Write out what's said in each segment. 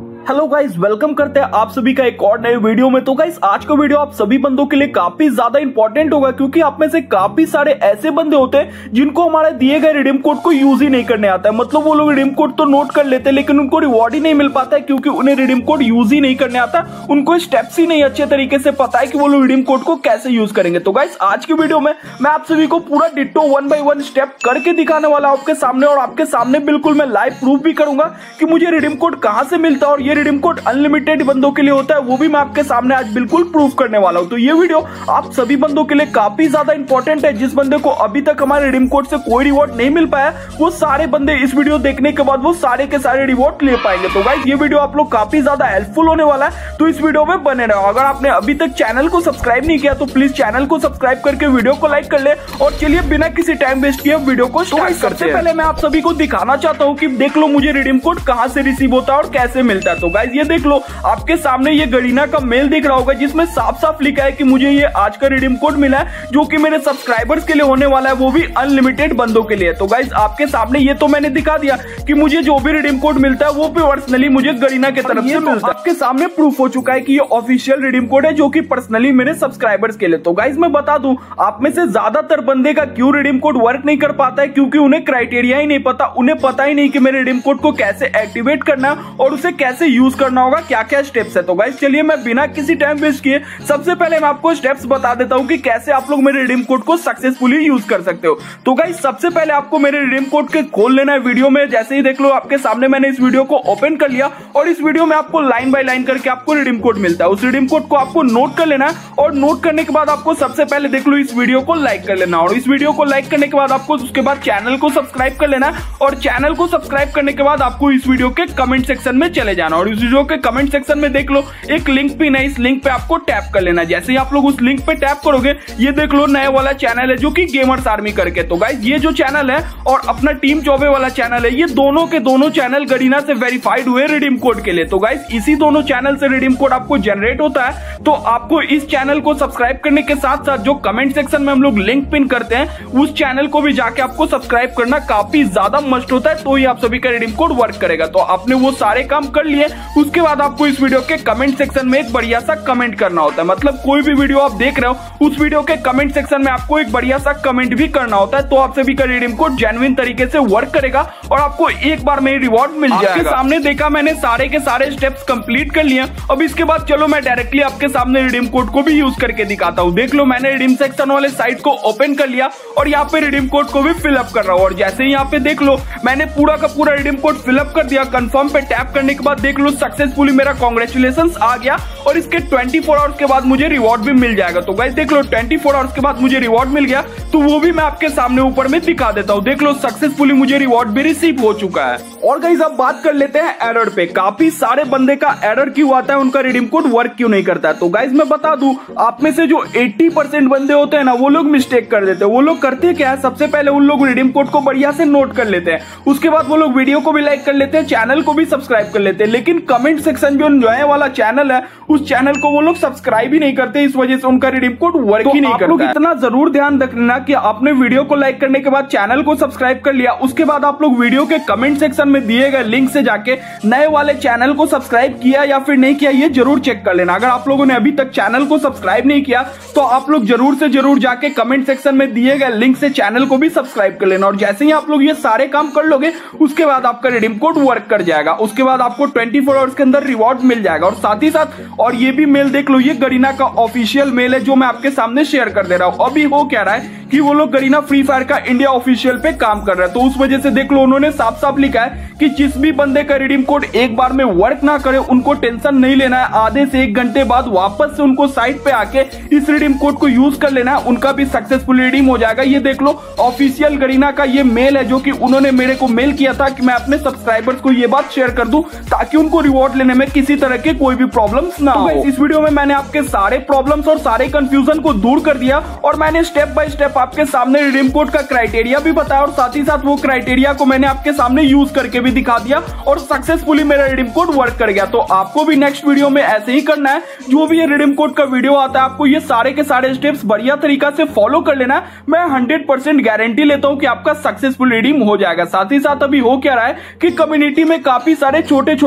Hello guys, welcome करते हैं आप सभी का एक और नए वीडियो में। तो गाइस, आज का वीडियो आप सभी बंदों के लिए काफी ज्यादा इंपॉर्टेंट होगा, क्योंकि आप में से काफी सारे ऐसे बंदे होते हैं जिनको हमारे दिए गए रिडीम कोड को यूज ही नहीं करने आता है। मतलब वो लोग रिडीम कोड तो नोट कर लेते हैं, लेकिन उनको रिवॉर्ड ही नहीं मिल पाता है, क्योंकि उन्हें रिडीम कोड यूज ही नहीं करने आता। उनको स्टेप्स ही नहीं अच्छे तरीके से पता है कि वो लोग रिडीम कोड को कैसे यूज करेंगे। तो गाइस, आज की वीडियो में मैं आप सभी को पूरा डिट्टो 1 बाय 1 स्टेप करके दिखाने वाला हूं आपके सामने, और आपके सामने बिल्कुल मैं लाइव प्रूफ भी करूंगा कि मुझे रिडीम कोड कहां से मिलता है, और ये रिडीम कोड अनलिमिटेड बंदों के लिए होता है, वो भी मैं आपके सामने आज बिल्कुल प्रूफ करने वाला हूं। तो ये वीडियो आप सभी बंदों के लिए काफी ज्यादा इंपॉर्टेंट है। जिस बंदे को अभी तक हमारे रिडीम कोड से कोई रिवॉर्ड नहीं मिल पाया, वो सारे बंदे इस वीडियो देखने के बाद वो सारे के सारे रिवॉर्ड ले पाएंगे। तो गाइस, ये वीडियो आप लोग काफी ज्यादा हेल्पफुल होने वाला है, तो इस वीडियो में बने रहो। अगर आपने अभी तक चैनल को सब्सक्राइब नहीं किया तो प्लीज चैनल को सब्सक्राइब करके वीडियो को लाइक कर ले। और चलिए बिना किसी टाइम वेस्ट किए वीडियो को स्टार्ट करते हैं। पहले मैं आप सभी को दिखाना चाहता हूँ कि देख लो मुझे रिडीम कोड कहां से रिसीव होता है और कैसे मिलता है। तो गाइस, ये देख लो आपके सामने ये गरीना का मेल दिख रहा होगा, जिसमें साफ साफ लिखा है कि मुझे ये आज का रिडीम कोड मिला है, जो कि मेरे सब्सक्राइबर्स के लिए होने वाला है, वो भी अनलिमिटेड बंदों के लिए। तो गाइस, आपके सामने ये तो मैंने दिखा दिया कि मुझे जो भी रिडीम कोड मिलता है वो पर्सनली मुझे गरीना की तरफ से मिलता है। आपके सामने प्रूफ हो चुका है कि ये ऑफिशियल रिडीम कोड है, जो कि पर्सनली मेरे सब्सक्राइबर्स के लिए। तो गाइस, मैं बता दूं, आप में से ज्यादातर बंदे का क्यों रिडीम कोड वर्क नहीं कर पाता है, क्योंकि उन्हें क्राइटेरिया ही नहीं पता। उन्हें पता ही नहीं कि मेरे रिडीम कोड को कैसे एक्टिवेट करना है और उसे कैसे यूज करना होगा, क्या क्या स्टेप्स है। तो गाइस, चलिए मैं बिना किसी टाइम वेस्ट किए सबसे पहले मैं आपको स्टेप्स बता देता हूं कि कैसे आप लोग मेरे रिडीम कोड को सक्सेसफुली यूज कर सकते हो। तो गाइस, सबसे पहले आपको मेरे रिडीम कोड के खोल लेना है वीडियो में। जैसे ही देख लो आपके सामने मैंने इस वीडियो को ओपन कर लिया, और इस वीडियो में आपको लाइन बाय लाइन करके आपको रिडीम कोड मिलता है। उस रिडीम कोड को आपको नोट कर लेना है, और नोट करने के बाद आपको सबसे पहले देख लो इस वीडियो को लाइक कर लेना, और इस वीडियो को लाइक करने के बाद आपको उसके बाद चैनल को सब्सक्राइब कर लेना, और चैनल को सब्सक्राइब करने के बाद आपको इस वीडियो के कमेंट सेक्शन में चले जाना, और इस वीडियो के कमेंट सेक्शन में देख लो एक लिंक पिन है, इस लिंक पे आपको टैप कर लेना। जैसे ही आप लोग उस लिंक पे टैप करोगे, ये देख लो नया वाला चैनल है, जो कि गेमर्स आर्मी करके। तो गाइस, ये जो चैनल है और अपना टीम चौबे वाला चैनल है, ये दोनों के दोनों चैनल गरीना से वेरीफाइड हुए रिडीम कोड के लिए। तो गाइस, इसी दोनों चैनल से रिडीम कोड आपको जनरेट होता है। तो आपको इस चैनल को सब्सक्राइब करने के साथ साथ जो कमेंट सेक्शन में हम लोग लिंक पिन करते हैं, उस चैनल को भी जाके आपको सब्सक्राइब करना काफी ज्यादा मस्ट होता है, तो ही आप सभी का रिडीम कोड वर्क करेगा। तो आपने वो सारे काम कर लिए, उसके बाद आपको इस वीडियो के कमेंट सेक्शन में एक बढ़िया सा कमेंट करना होता है। मतलब कोई भी वीडियो आप देख रहे हो, उस वीडियो के कमेंट सेक्शन में आपको एक बढ़िया सा कमेंट भी करना होता है, तो आप सभी का रिडीम कोड जेन्युइन तरीके से वर्क करेगा और आपको एक बार में रिवॉर्ड मिल जाएगा। आपके सामने देखा मैंने सारे के सारे स्टेप्स कंप्लीट कर लिए। अब इसके बाद चलो मैं डायरेक्टली आपके सामने रिडीम कोड को भी यूज करके दिखाता हूँ। देख लो मैंने रिडीम सेक्शन वाले साइट को ओपन कर लिया, और यहाँ पे रिडीम कोड को भी फिलअप कर रहा हूँ। और जैसे ही यहाँ पे देख लो मैंने पूरा का पूरा रिडीम कोड फिलअप कर दिया। कंफर्म पे टैप करने के बाद देख लो सक्सेसफुली मेरा कांग्रेचुलेशंस आ गया, और इसके 24 आवर्स के बाद मुझे रिवॉर्ड भी मिल जाएगा। तो गाइस, देख लो 24 आवर्स के बाद मुझे रिवॉर्ड मिल गया, तो वो भी मैं आपके सामने ऊपर में दिखा देता हूँ। देख लो सक्सेसफुली मुझे रिवॉर्ड भी रिसीव हो चुका है। और गाइस, अब बात कर लेते हैं एरर पे। काफी सारे बंदे का एरर क्यों आता है, उनका रिडीम कोड वर्क क्यों नहीं करता है। तो गाइस, मैं बता दूं, आप में से जो 80% बंदे होते हैं ना, वो लोग मिस्टेक कर देते हैं। वो लोग करते क्या है, सबसे पहले उन लोग रिडीम कोड को बढ़िया से नोट कर लेते हैं, उसके बाद वो लोग वीडियो को भी लाइक कर लेते हैं, चैनल को भी सब्सक्राइब कर लेते हैं, लेकिन कमेंट सेक्शन जो नया वाला चैनल है, उस चैनल को वो लोग सब्सक्राइब ही नहीं करते। इस वजह से उनका रिडीम कोड वर्क ही नहीं करता। आप लोग इतना जरूर ध्यान रखना कि आपने वीडियो को लाइक करने के बाद चैनल को सब्सक्राइब कर लिया, उसके बाद आप लोग वीडियो के कमेंट सेक्शन में दिए गए लिंक से जाके नए वाले चैनल को सब्सक्राइब किया या फिर नहीं किया, ये जरूर चेक कर लेना। अगर आप लोगों ने अभी तक चैनल को सब्सक्राइब नहीं किया, तो आप लोग जरूर से जरूर जाके कमेंट सेक्शन में दिए गए लिंक से चैनल को भी सब्सक्राइब कर लेना। और जैसे ही आप लोग ये सारे काम कर लोगे, उसके बाद आपका रिडीम कोड वर्क कर जाएगा। उसके बाद आपको 24 आवर्स के अंदर रिवॉर्ड मिल जाएगा। और साथ ही साथ और ये भी मेल देख लो, ये गरीना का ऑफिशियल मेल है, जो मैं आपके सामने शेयर कर दे रहा हूं। अभी हो क्या रहा है कि वो लोग गरीना फ्री फायर का इंडिया ऑफिशियल पे काम कर रहे हैं, तो उस वजह से देख लो उन्होंने साफ साफ लिखा है कि जिस भी बंदे का रिडीम कोड एक बार में वर्क ना करे, उनको टेंशन नहीं लेना है। आधे से 1 घंटे बाद वापस से उनको साइट पे आके इस रिडीम कोड को यूज कर लेना है, उनका भी सक्सेसफुल रिडीम हो जाएगा। ये देख लो ऑफिशियल गरीना का ये मेल है, जो कि उन्होंने मेरे को मेल किया था कि मैं अपने सब्सक्राइबर्स को ये बात शेयर कर दूं, ताकि उनको रिवॉर्ड लेने में किसी तरह के कोई भी प्रॉब्लम्स ना हो। इस वीडियो में मैंने आपके सारे प्रॉब्लम्स और सारे कंफ्यूजन को दूर कर दिया, और मैंने स्टेप बाय स्टेप आपके सामने रिडीम कोड का क्राइटेरिया भी बताया, और साथ ही साथ वो क्राइटेरिया को मैंने आपके सामने यूज करके भी दिखा दिया, और सक्सेसफुली मेरा रिडीम कोड वर्क कर गया। तो आपको भी नेक्स्ट वीडियो में ऐसे ही करना है। जो भी ये रिडीम कोड का वीडियो आता है, आपको ये सारे के सारे स्टेप्स बढ़िया तरीका से फॉलो कर लेना है। मैं 100% गारंटी लेता हूं कि आपका सक्सेसफुल रिडीम हो जाएगा। साथ ही साथ अभी हो क्या रहा है कि कम्युनिटी में काफी सारे छोटे छोटे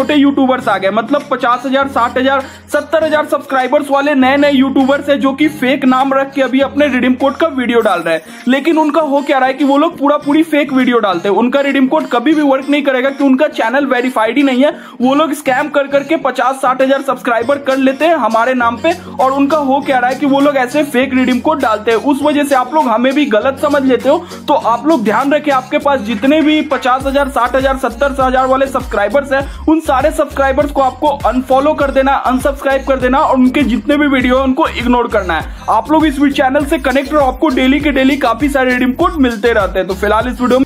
छोटे यूट्यूबर्स आ गए, मतलब 50,000, 60,000, 70,000 सब्सक्राइबर्स वाले नए नए यूट्यूबर्स है जो कि फेक नाम रख के अभी अपने रिडीम कोड का वीडियो डाल रहे हैं। लेकिन उनका हो क्या रहा है कि वो लोग पूरी फेक वीडियो डालते हैं। उनका रिडीम कोड कभी भी वर्क नहीं करेगा कि उनका चैनल वेरीफाइड ही नहीं है। वो लोग स्कैम कर करके 50-60,000 सब्सक्राइबर कर लेते हैं हमारे नाम पे, और उनका हो क्या रहा है कि वो लोग ऐसे फेक रिडीम कोड डालते हैं। उस वजह से आप लोग हमें भी गलत समझ लेते हो। तो आप लोग ध्यान रखें, आपके पास जितने भी 50,000, 60,000, 70,000 वाले सब्सक्राइबर्स हैं, उन सारे सब्सक्राइबर्स को आपको अनफॉलो कर देना, अनसब्सक्राइब कर देना, और उनके जितने भी वीडियो है उनको इग्नोर करना है। आप लोग इस चैनल से कनेक्ट रहो, आपको डेली के डेली काफी सारे रिडीम कोड मिलते रहते हैं। तो फिलहाल इस वीडियो